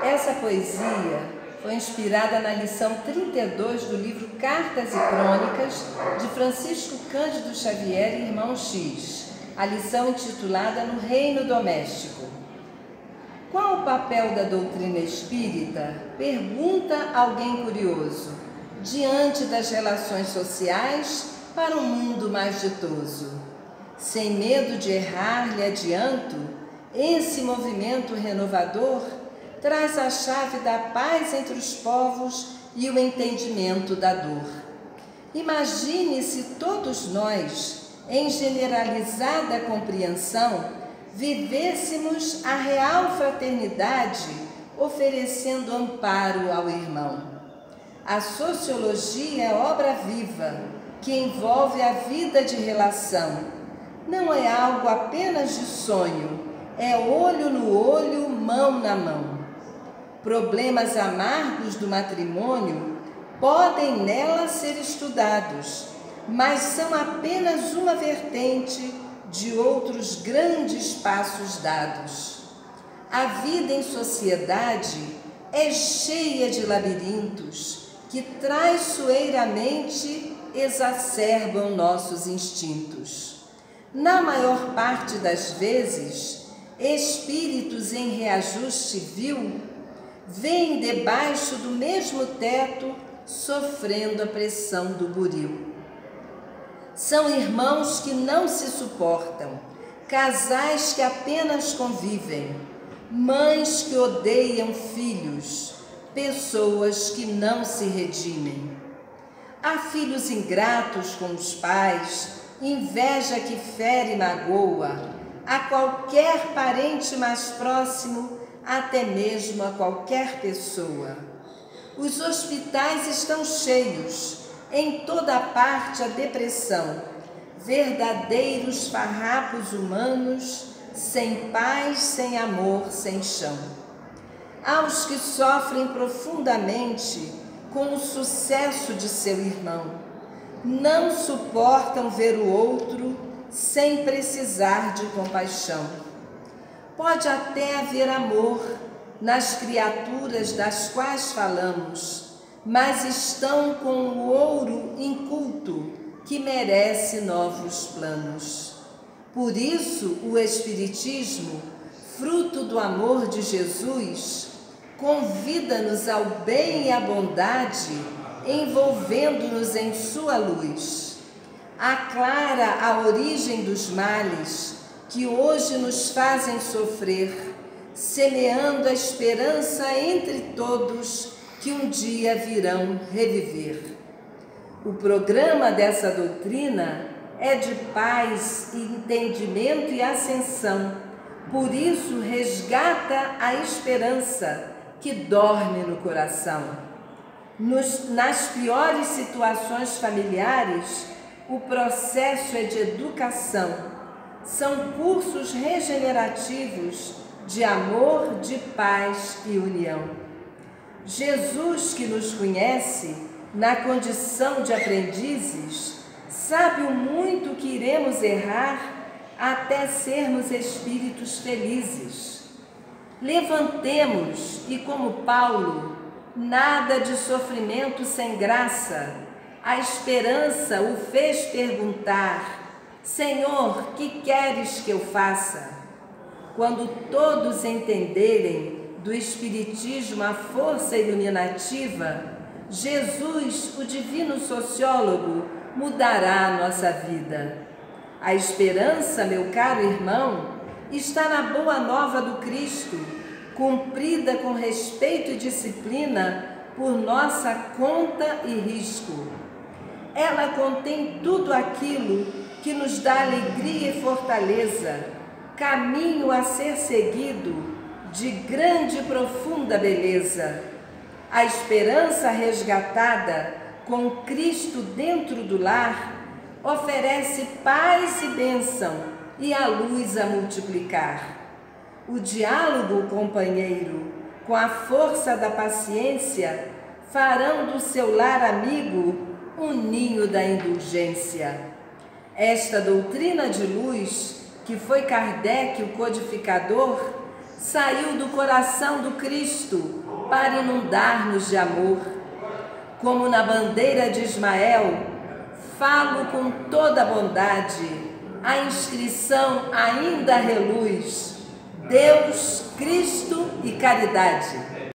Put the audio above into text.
Essa poesia foi inspirada na lição 32 do livro Cartas e Crônicas de Francisco Cândido Xavier e Irmão X, a lição intitulada No Reino Doméstico. Qual o papel da doutrina espírita? Pergunta alguém curioso, diante das relações sociais para um mundo mais ditoso. Sem medo de errar, lhe adianto, esse movimento renovador traz a chave da paz entre os povos e o entendimento da dor. Imagine se todos nós, em generalizada compreensão, vivêssemos a real fraternidade, oferecendo amparo ao irmão. A sociologia é obra viva, que envolve a vida de relação. Não é algo apenas de sonho, é olho no olho, mão na mão. Problemas amargos do matrimônio podem nela ser estudados, mas são apenas uma vertente de outros grandes passos dados. A vida em sociedade é cheia de labirintos que traiçoeiramente exacerbam nossos instintos. Na maior parte das vezes, espíritos em reajuste vil vêm debaixo do mesmo teto, sofrendo a pressão do buril. São irmãos que não se suportam, casais que apenas convivem, mães que odeiam filhos, pessoas que não se redimem. Há filhos ingratos com os pais, inveja que fere e magoa, a qualquer parente mais próximo, até mesmo a qualquer pessoa. Os hospitais estão cheios, em toda parte a depressão, verdadeiros farrapos humanos, sem paz, sem amor, sem chão. Aos que sofrem profundamente com o sucesso de seu irmão, não suportam ver o outro sem precisar de compaixão. Pode até haver amor nas criaturas das quais falamos, mas estão com o ouro inculto que merece novos planos. Por isso, o Espiritismo, fruto do amor de Jesus, convida-nos ao bem e à bondade, envolvendo-nos em sua luz. Aclara a origem dos males que hoje nos fazem sofrer, semeando a esperança entre todos que um dia virão reviver. O programa dessa doutrina é de paz, entendimento e ascensão, por isso resgata a esperança que dorme no coração. Nas piores situações familiares, o processo é de educação. São cursos regenerativos de amor, de paz e união. Jesus, que nos conhece na condição de aprendizes, sabe o muito que iremos errar até sermos espíritos felizes. Levantemos e, como Paulo, nada de sofrimento sem graça. A esperança o fez perguntar: Senhor, que queres que eu faça? Quando todos entenderem do Espiritismo a força iluminativa, Jesus, o divino sociólogo, mudará a nossa vida. A esperança, meu caro irmão, está na boa nova do Cristo, cumprida com respeito e disciplina por nossa conta e risco. Ela contém tudo aquilo que nos dá alegria e fortaleza, caminho a ser seguido de grande e profunda beleza. A esperança resgatada com Cristo dentro do lar oferece paz e bênção e a luz a multiplicar. O diálogo, companheiro, com a força da paciência, farão do seu lar amigo um ninho da indulgência. Esta doutrina de luz, que foi Kardec o codificador, saiu do coração do Cristo para inundar-nos de amor. Como na bandeira de Ismael, falo com toda bondade, a inscrição ainda reluz: Deus, Cristo e caridade.